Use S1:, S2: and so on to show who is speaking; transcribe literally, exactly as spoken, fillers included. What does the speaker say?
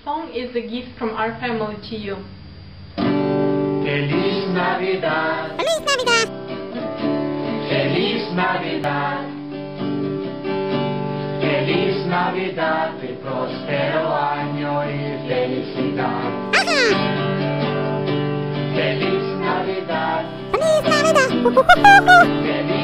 S1: song is a gift from our family to you.
S2: Feliz Navidad.
S3: Feliz Navidad.
S2: Feliz Navidad. Feliz Navidad y próspero año y felicidad.
S3: Ajá.
S2: Feliz Navidad.
S3: Feliz Navidad. Uh, uh, uh, uh.
S2: Feliz